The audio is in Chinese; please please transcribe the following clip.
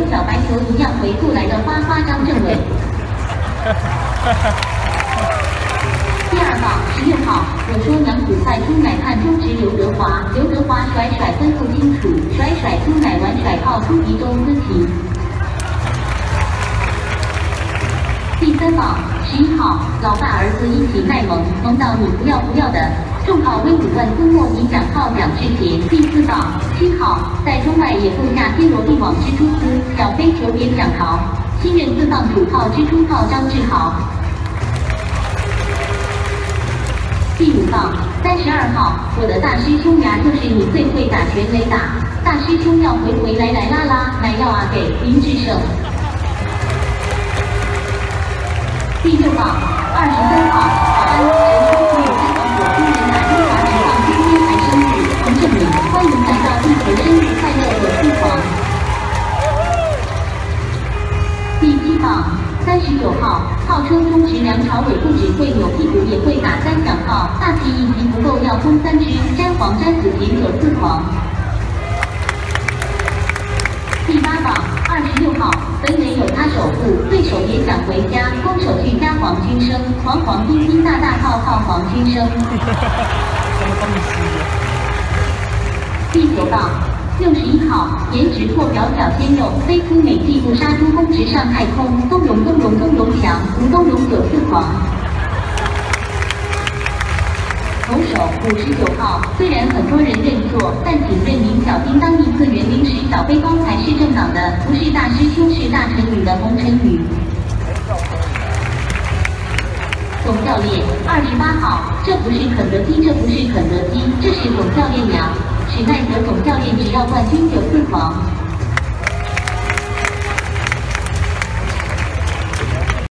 小白球一样回复来的花花张政委。第二棒16号，我说娘子快出奶看中职刘德华，刘德华甩甩分不清楚，甩甩出奶玩甩炮出敌中思题。第三棒11号，老爸儿子一起卖萌，萌到你不要不要的。重炮威武万孙莫尼奖号蒋志田。第四棒7号，在中外也布下天罗地网蜘蛛丝，小飞球点蒋豪。新任4棒主炮蜘蛛炮张志豪。第5棒32号，我的大师兄呀，就是你最会打全垒打，大师兄要回来啦啦，买药啊给林志胜。第6棒23号，保安神冲出3王火星人打中华职棒今天还生日，洪正明，欢迎来到地球生日快乐我四皇。第7棒39号，号称中职梁朝伟不只会扭屁股，也会打3响炮，大旗一级不够要封3支，詹皇詹子田有4狂。第8棒26号，本垒有他守护，对手也想回家，攻守俱佳黄军生，黄黄叮叮大大炮炮黄军生。第9棒61号，颜值破表小鲜肉，飞出美技不杀猪攻直上太空，东荣强，吴东荣有4狂。投手59号，虽然很多人认错，但请认明小叮当一次元临时小背包才是正党的，不是大师兄是大成语的洪成宇。总教练28号，这不是肯德基，这不是肯德基，这是总教练娘。史奈德总教练只要冠军就4狂。